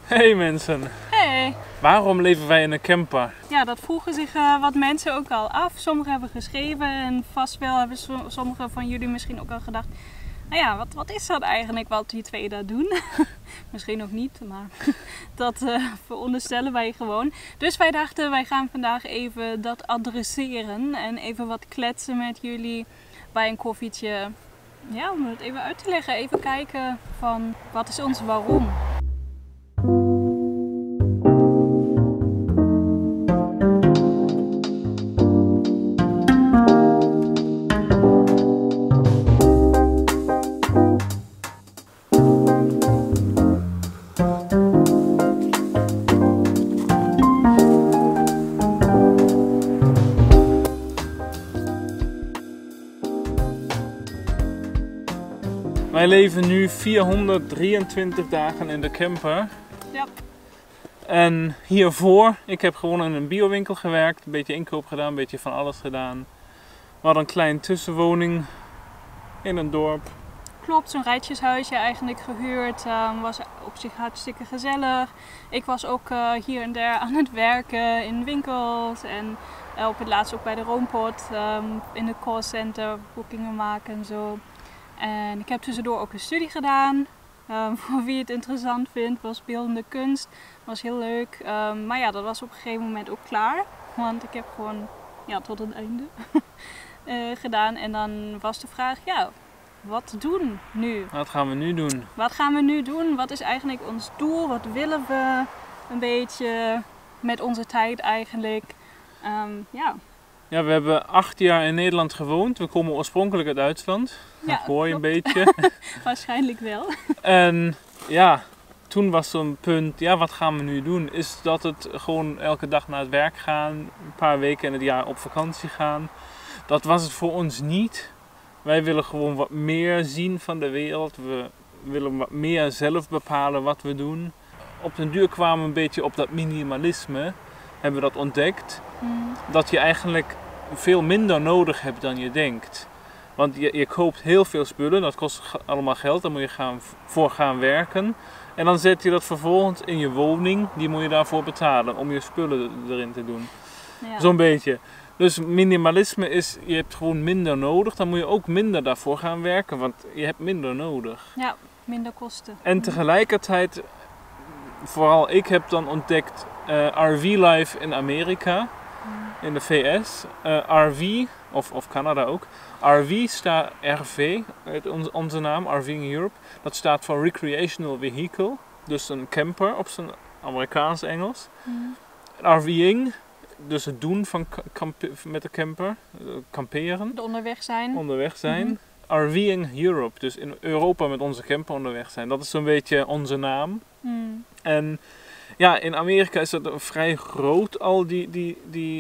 Hey mensen! Hey! Waarom leven wij in een camper? Ja, dat vroegen zich wat mensen ook al af. Sommigen hebben geschreven en vast wel hebben sommigen van jullie misschien ook al gedacht... Nou ja, wat is dat eigenlijk wat die twee daar doen? Misschien ook niet, maar dat veronderstellen wij gewoon. Dus wij dachten, wij gaan vandaag even dat adresseren en even wat kletsen met jullie bij een koffietje. Ja, om het even uit te leggen, even kijken van wat is ons waarom. Wij leven nu 423 dagen in de camper. Ja. En hiervoor, ik heb gewoon in een biowinkel gewerkt, een beetje inkoop gedaan, een beetje van alles gedaan. We hadden een klein tussenwoning in een dorp. Klopt, zo'n rijtjeshuisje eigenlijk gehuurd. Was op zich hartstikke gezellig. Ik was ook hier en daar aan het werken in winkels en op het laatst ook bij de Roompot in het callcenter, boekingen maken en zo. En ik heb tussendoor ook een studie gedaan. Voor wie het interessant vindt, was beeldende kunst. Was heel leuk. Maar ja, dat was op een gegeven moment ook klaar. Want ik heb gewoon tot het einde gedaan. En dan was de vraag, ja, wat doen nu? Wat gaan we nu doen? Wat gaan we nu doen? Wat is eigenlijk ons doel? Wat willen we een beetje met onze tijd eigenlijk? Ja, we hebben 8 jaar in Nederland gewoond. We komen oorspronkelijk uit Duitsland. Dat hoor je een beetje. Waarschijnlijk wel. En ja, toen was zo'n punt, ja, wat gaan we nu doen? Is dat het gewoon elke dag naar het werk gaan, een paar weken in het jaar op vakantie gaan? Dat was het voor ons niet. Wij willen gewoon wat meer zien van de wereld. We willen wat meer zelf bepalen wat we doen. Op den duur kwamen we een beetje op dat minimalisme. Hebben we dat ontdekt. Dat je eigenlijk veel minder nodig hebt dan je denkt. Want je koopt heel veel spullen, dat kost allemaal geld, daar moet je voor gaan werken. En dan zet je dat vervolgens in je woning, die moet je daarvoor betalen om je spullen erin te doen. Ja. Zo'n beetje. Dus minimalisme is, je hebt gewoon minder nodig, dan moet je ook minder daarvoor gaan werken, want je hebt minder nodig. Ja, minder kosten. En tegelijkertijd, vooral ik heb dan ontdekt RV-life in Amerika, in de VS. RV, of Canada ook. RV staat RV, onze naam, RVing Europe. Dat staat voor Recreational Vehicle, dus een camper op zijn Amerikaans Engels. RVing, dus het doen van met de camper, kamperen. De onderweg zijn. Onderweg zijn. RVing Europe, dus in Europa met onze camper onderweg zijn. Dat is zo'n beetje onze naam. En ja, in Amerika is dat vrij groot al die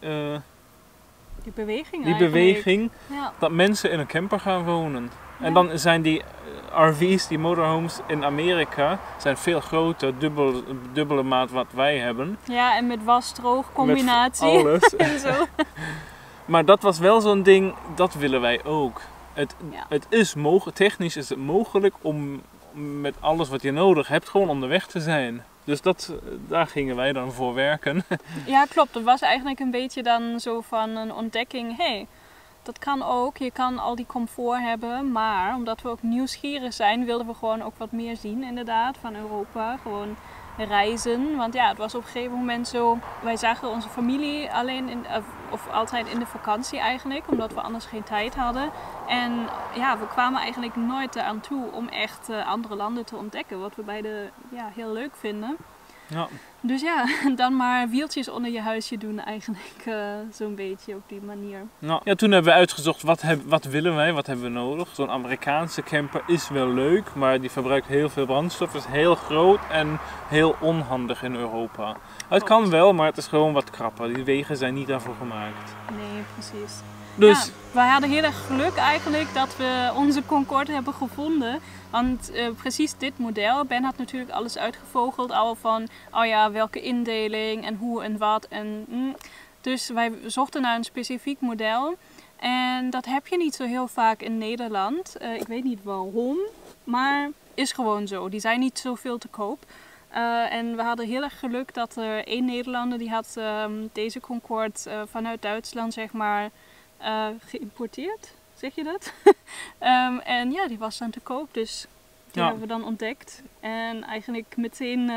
beweging ja. Dat mensen in een camper gaan wonen. Ja. En dan zijn die RV's, die motorhomes in Amerika, zijn veel groter, dubbele maat wat wij hebben. Ja, en met was-droog combinatie. Met alles. En zo. Maar dat was wel zo'n ding, dat willen wij ook. Het is technisch is het mogelijk om met alles wat je nodig hebt gewoon onderweg te zijn. Dus daar gingen wij dan voor werken. Ja, klopt. Dat was eigenlijk een beetje dan zo van een ontdekking. Hey, dat kan ook. Je kan al die comfort hebben. Maar omdat we ook nieuwsgierig zijn, wilden we gewoon ook wat meer zien inderdaad van Europa. Gewoon reizen. Want ja, het was op een gegeven moment zo. Wij zagen onze familie alleen of altijd in de vakantie eigenlijk. Omdat we anders geen tijd hadden. En ja, we kwamen eigenlijk nooit eraan toe om echt andere landen te ontdekken. Wat we beide heel leuk vinden. Ja. Dus ja, dan maar wieltjes onder je huisje doen eigenlijk zo'n beetje op die manier. Nou, ja, toen hebben we uitgezocht wat willen wij, wat hebben we nodig. Zo'n Amerikaanse camper is wel leuk, maar die verbruikt heel veel brandstof. Is heel groot en heel onhandig in Europa. Het kan wel, maar het is gewoon wat krapper. Die wegen zijn niet daarvoor gemaakt. Nee, precies. Dus ja, wij hadden heel erg geluk eigenlijk dat we onze Concorde hebben gevonden. Want precies dit model, Ben had natuurlijk alles uitgevogeld al van, oh ja, welke indeling en hoe en wat. Dus wij zochten naar een specifiek model. En dat heb je niet zo heel vaak in Nederland. Ik weet niet waarom, maar is gewoon zo. Die zijn niet zoveel te koop. En we hadden heel erg geluk dat er 1 Nederlander die had deze Concorde vanuit Duitsland zeg maar geïmporteerd. Zeg je dat? En ja, die was dan te koop, dus die hebben we dan ontdekt. En eigenlijk meteen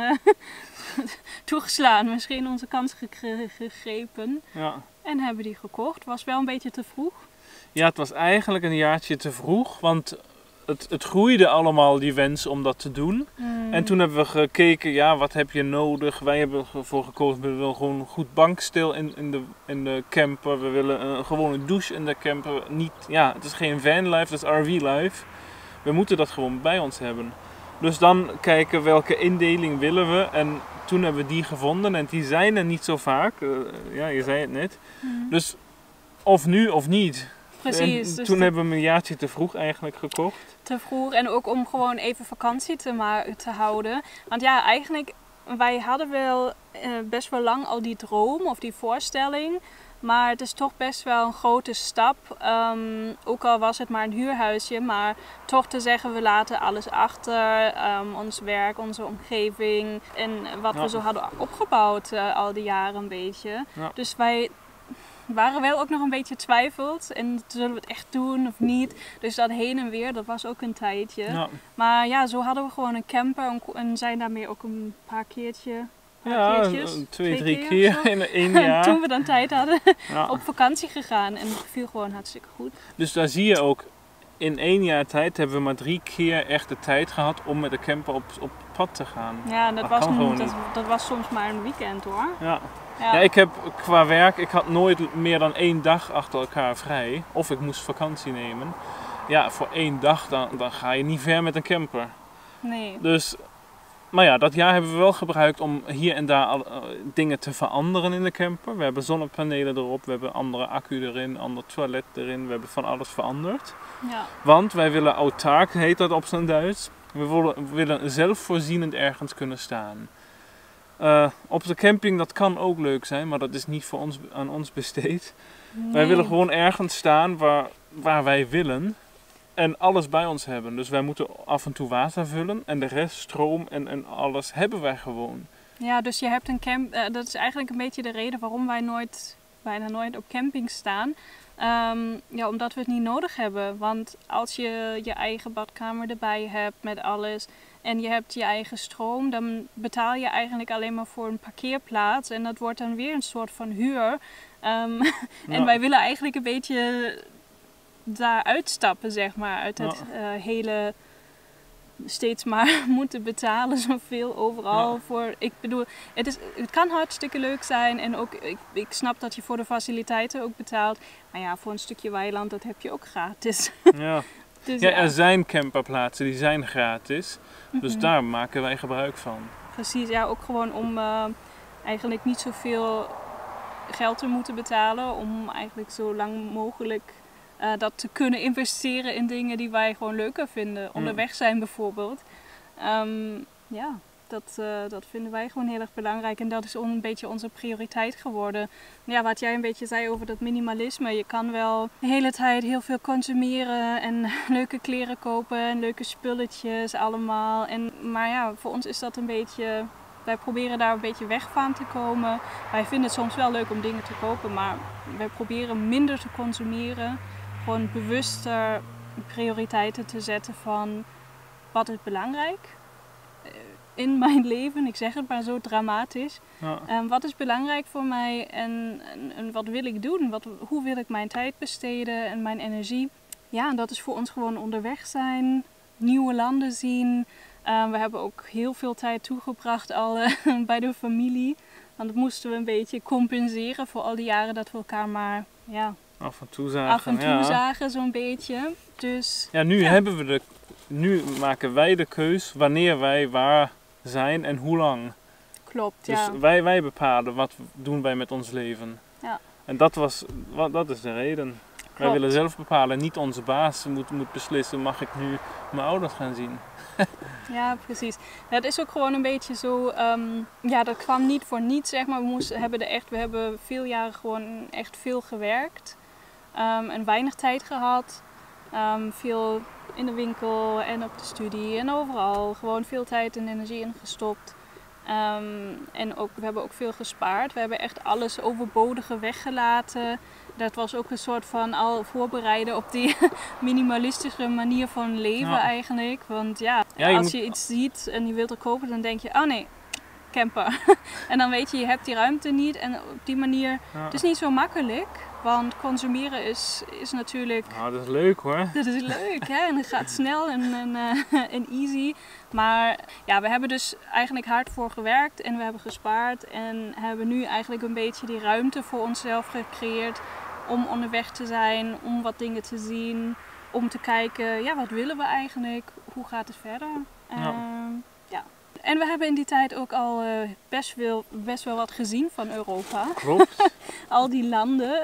toegeslaan, misschien onze kans gegrepen. Ja. En hebben die gekocht. Was wel een beetje te vroeg. Ja, het was eigenlijk een jaartje te vroeg, want het groeide allemaal, die wens om dat te doen. En toen hebben we gekeken, ja, wat heb je nodig? Wij hebben ervoor gekozen, we willen gewoon een goed bankstel in de camper. We willen gewoon een douche in de camper. Niet, ja, het is geen vanlife, het is RV-life. We moeten dat gewoon bij ons hebben. Dus dan kijken welke indeling willen we. En toen hebben we die gevonden en die zijn er niet zo vaak. Ja, je zei het net. Dus of nu of niet. Precies. En dus toen hebben we hem een jaartje te vroeg eigenlijk gekocht. Te vroeg en ook om gewoon even vakantie te houden. Want ja, eigenlijk, wij hadden wel best wel lang al die droom of die voorstelling. Maar het is toch best wel een grote stap. Ook al was het maar een huurhuisje. Maar toch te zeggen, we laten alles achter. Ons werk, onze omgeving. En wat we zo hadden opgebouwd al die jaren een beetje. Ja. Dus wij waren wel ook nog een beetje twijfeld. En zullen we het echt doen of niet? Dus dat heen en weer, dat was ook een tijdje. Ja. Maar ja, zo hadden we gewoon een camper. En zijn daarmee ook een paar keertjes, 2, 3 keer in 1 jaar. Toen we dan tijd hadden, op vakantie gegaan. En het viel gewoon hartstikke goed. Dus daar zie je ook, in 1 jaar tijd hebben we maar 3 keer echt de tijd gehad om met de camper op pad te gaan. Ja, en dat dat was soms maar een weekend hoor. Ja. Ja, ik heb qua werk, ik had nooit meer dan 1 dag achter elkaar vrij. Of ik moest vakantie nemen. Ja, voor 1 dag dan ga je niet ver met een camper. Nee. Dus, maar ja, dat jaar hebben we wel gebruikt om hier en daar dingen te veranderen in de camper. We hebben zonnepanelen erop, we hebben andere accu erin, ander toilet erin. We hebben van alles veranderd. Ja. Want wij willen autark, heet dat op zijn Duits. We willen zelfvoorzienend ergens kunnen staan. Op de camping, dat kan ook leuk zijn, maar dat is niet voor ons, aan ons besteed. Nee. Wij willen gewoon ergens staan waar wij willen en alles bij ons hebben. Dus wij moeten af en toe water vullen en de rest, stroom en alles hebben wij gewoon. Ja, dus je hebt een camp. Dat is eigenlijk een beetje de reden waarom wij bijna nooit op camping staan. Ja, omdat we het niet nodig hebben. Want als je je eigen badkamer erbij hebt met alles en je hebt je eigen stroom, dan betaal je eigenlijk alleen maar voor een parkeerplaats. En dat wordt dan weer een soort van huur. En wij willen eigenlijk een beetje daar uitstappen, zeg maar. Uit het hele steeds maar moeten betalen zoveel overal voor. Ik bedoel, het kan hartstikke leuk zijn en ook ik snap dat je voor de faciliteiten ook betaalt. Maar ja, voor een stukje weiland, dat heb je ook gratis. Ja. Dus Ja, er zijn camperplaatsen die zijn gratis. Dus daar maken wij gebruik van. Precies, ja, ook gewoon om eigenlijk niet zoveel geld te moeten betalen. Om eigenlijk zo lang mogelijk dat te kunnen investeren in dingen die wij gewoon leuker vinden. Onderweg zijn bijvoorbeeld. Ja, dat vinden wij gewoon heel erg belangrijk. En dat is een beetje onze prioriteit geworden. Ja, wat jij een beetje zei over dat minimalisme. Je kan wel de hele tijd heel veel consumeren en leuke kleren kopen en leuke spulletjes allemaal. Maar ja, voor ons is dat een beetje. Wij proberen daar een beetje weg van te komen. Wij vinden het soms wel leuk om dingen te kopen, maar wij proberen minder te consumeren. Gewoon bewuster prioriteiten te zetten van wat is belangrijk in mijn leven. Ik zeg het maar zo dramatisch. Ja. Wat is belangrijk voor mij en wat wil ik doen? Hoe wil ik mijn tijd besteden en mijn energie? Ja, en dat is voor ons gewoon onderweg zijn, nieuwe landen zien. We hebben ook heel veel tijd toegebracht al bij de familie. Want dat moesten we een beetje compenseren voor al die jaren dat we elkaar maar af en toe zagen zo'n beetje. Dus, ja, nu maken wij de keus wanneer wij waar zijn en hoe lang. Klopt, dus ja. Wij bepalen wat doen wij met ons leven. Ja. En dat is de reden. Klopt. Wij willen zelf bepalen, niet onze baas moet beslissen, mag ik nu mijn ouders gaan zien. Ja, precies. Het is ook gewoon een beetje zo, dat kwam niet voor niets, zeg maar. We hebben veel jaren gewoon echt veel gewerkt en weinig tijd gehad. Veel in de winkel en op de studie en overal. Gewoon veel tijd en energie ingestopt. En we hebben ook veel gespaard. We hebben echt alles overbodige weggelaten. Dat was ook een soort van al voorbereiden op die minimalistische manier van leven eigenlijk. Want als je iets ziet en je wilt er kopen, dan denk je, oh nee, camper. En dan weet je hebt die ruimte niet. En op die manier, het is niet zo makkelijk. Want consumeren is natuurlijk... Nou, dat is leuk hoor. Dat is leuk hè. En het gaat snel en easy. Maar ja, we hebben dus eigenlijk hard voor gewerkt en we hebben gespaard. En hebben nu eigenlijk een beetje die ruimte voor onszelf gecreëerd. Om onderweg te zijn, om wat dingen te zien. Om te kijken, wat willen we eigenlijk? Hoe gaat het verder? En we hebben in die tijd ook al best wel wat gezien van Europa. Klopt. Al die landen.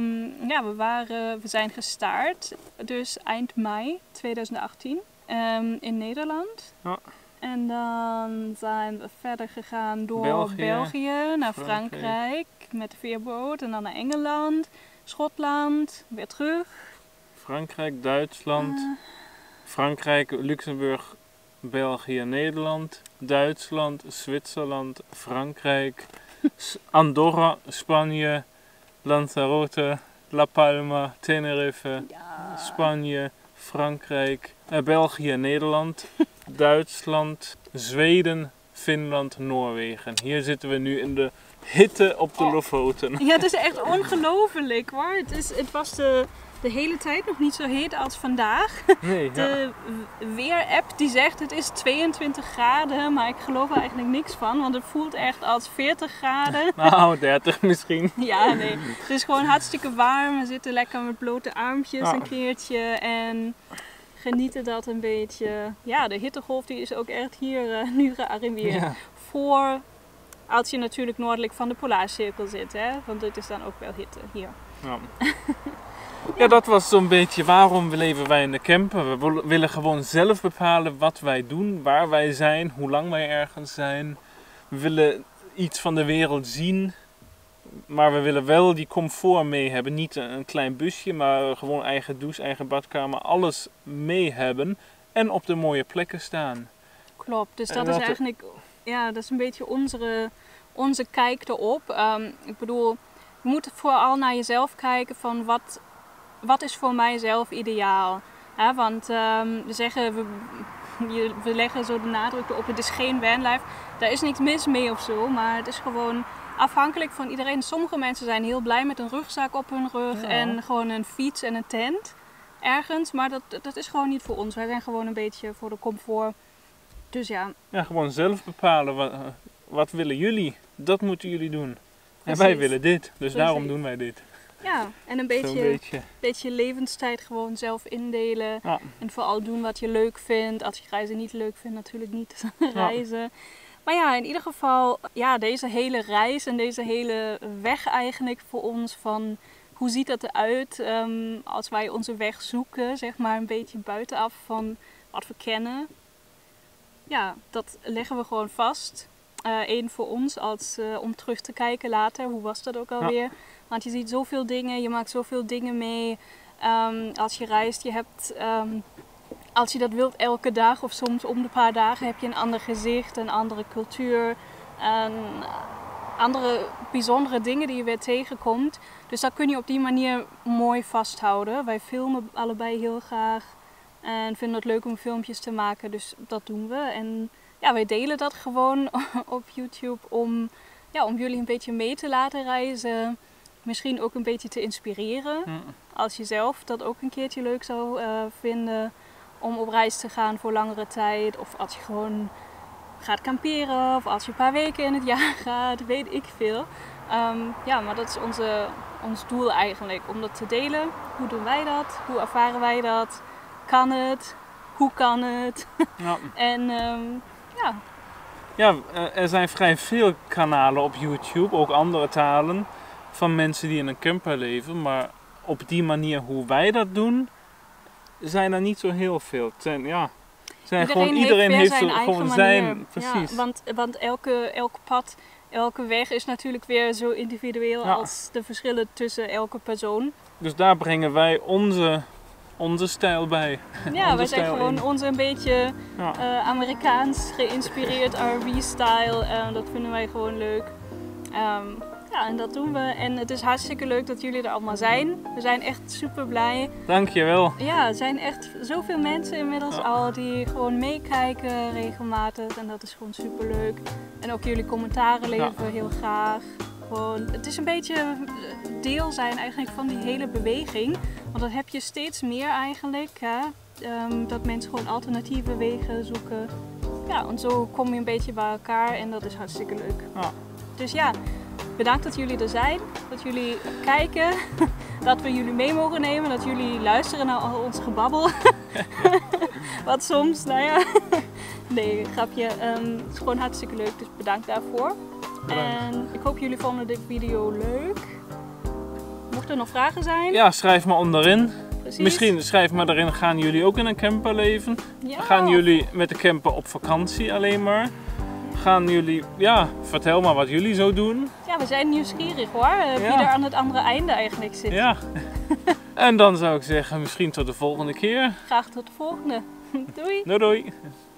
We zijn gestart, dus eind mei 2018 in Nederland. Ja. En dan zijn we verder gegaan door België naar Frankrijk met de veerboot. En dan naar Engeland, Schotland, weer terug. Frankrijk, Duitsland, Frankrijk, Luxemburg, België, Nederland, Duitsland, Zwitserland, Frankrijk, Andorra, Spanje, Lanzarote, La Palma, Tenerife, Spanje, Frankrijk, België, Nederland, Duitsland, Zweden, Finland, Noorwegen. Hier zitten we nu in de hitte op de Lofoten. Ja, het is echt ongelooflijk hoor. Het was de hele tijd nog niet zo heet als vandaag. Nee, de weer-app die zegt het is 22 graden, maar ik geloof er eigenlijk niks van, want het voelt echt als 40 graden. Nou, 30 misschien. Ja, nee. Het is gewoon hartstikke warm. We zitten lekker met blote armpjes een keertje en genieten dat een beetje. Ja, de hittegolf die is ook echt hier nu gearriveerd. Ja. Voor als je natuurlijk noordelijk van de Polaarcirkel zit, hè? Want dit is dan ook wel hitte hier. Ja. Ja, dat was zo'n beetje waarom leven wij in de camper. We willen gewoon zelf bepalen wat wij doen, waar wij zijn, hoe lang wij ergens zijn. We willen iets van de wereld zien, maar we willen wel die comfort mee hebben. Niet een klein busje, maar gewoon eigen douche, eigen badkamer, alles mee hebben en op de mooie plekken staan. Klopt, dus dat is eigenlijk, dat is een beetje onze kijk erop. Ik bedoel, je moet vooral naar jezelf kijken van wat is voor mijzelf ideaal. Want we leggen zo de nadruk erop, het is geen vanlife. Daar is niks mis mee of zo, maar het is gewoon afhankelijk van iedereen. Sommige mensen zijn heel blij met een rugzak op hun rug en gewoon een fiets en een tent ergens. Maar dat is gewoon niet voor ons. Wij zijn gewoon een beetje voor de comfort. Dus ja. Ja, gewoon zelf bepalen. Wat willen jullie? Dat moeten jullie doen. En wij willen dit, dus daarom doen wij dit. Ja, en een beetje levenstijd gewoon zelf indelen. Ja. En vooral doen wat je leuk vindt. Als je reizen niet leuk vindt, natuurlijk niet reizen. Maar ja, in ieder geval, deze hele reis en deze hele weg eigenlijk voor ons van hoe ziet dat eruit als wij onze weg zoeken, zeg maar een beetje buitenaf van wat we kennen. Ja, dat leggen we gewoon vast. Eén voor ons om terug te kijken later. Hoe was dat ook alweer? Ja. Want je ziet zoveel dingen, je maakt zoveel dingen mee. Als je reist, je hebt, als je dat wilt elke dag of soms om de paar dagen heb je een ander gezicht, een andere cultuur. Andere bijzondere dingen die je weer tegenkomt. Dus dat kun je op die manier mooi vasthouden. Wij filmen allebei heel graag en vinden het leuk om filmpjes te maken. Dus dat doen we. En ja, wij delen dat gewoon op YouTube om jullie een beetje mee te laten reizen. Misschien ook een beetje te inspireren. Als je zelf dat ook een keertje leuk zou vinden om op reis te gaan voor langere tijd. Of als je gewoon gaat kamperen of als je een paar weken in het jaar gaat, weet ik veel. Maar dat is ons doel eigenlijk, om dat te delen. Hoe doen wij dat? Hoe ervaren wij dat? Kan het? Hoe kan het? Ja. En Ja, er zijn vrij veel kanalen op YouTube, ook andere talen, van mensen die in een camper leven. Maar op die manier hoe wij dat doen, zijn er niet zo heel veel. Iedereen heeft gewoon zijn, precies. Ja, want elke pad, elke weg is natuurlijk weer zo individueel als de verschillen tussen elke persoon. Dus daar brengen wij onze onze stijl bij. Ja, Onze wij zijn stijl gewoon in. onze een beetje Ja. Amerikaans geïnspireerd R&B-style. Dat vinden wij gewoon leuk. Ja, en dat doen we. En het is hartstikke leuk dat jullie er allemaal zijn. We zijn echt super blij. Dankjewel. Ja, er zijn echt zoveel mensen inmiddels al die gewoon meekijken regelmatig. En dat is gewoon super leuk. En ook jullie commentaren leveren we heel graag. Gewoon, het is een beetje deel zijn eigenlijk van die hele beweging. Want dat heb je steeds meer eigenlijk. Hè? Dat mensen gewoon alternatieve wegen zoeken. Ja, en zo kom je een beetje bij elkaar en dat is hartstikke leuk. Ja. Dus ja, bedankt dat jullie er zijn. Dat jullie kijken. Dat we jullie mee mogen nemen. Dat jullie luisteren naar al ons gebabbel. Wat soms, nou ja. Nee, grapje. Het is gewoon hartstikke leuk. Dus bedankt daarvoor. Bedankt. En ik hoop jullie vonden dit video leuk. Mochten er nog vragen zijn. Ja, schrijf maar onderin. Precies. Misschien schrijf maar erin, gaan jullie ook in een camper leven? Ja. Gaan jullie met de camper op vakantie alleen maar? Gaan jullie, ja, vertel maar wat jullie zo doen. Ja, we zijn nieuwsgierig hoor. Wie Ja. er aan het andere einde eigenlijk zit. Ja. En dan zou ik zeggen, misschien tot de volgende keer. Graag tot de volgende. Doei! Doei doei.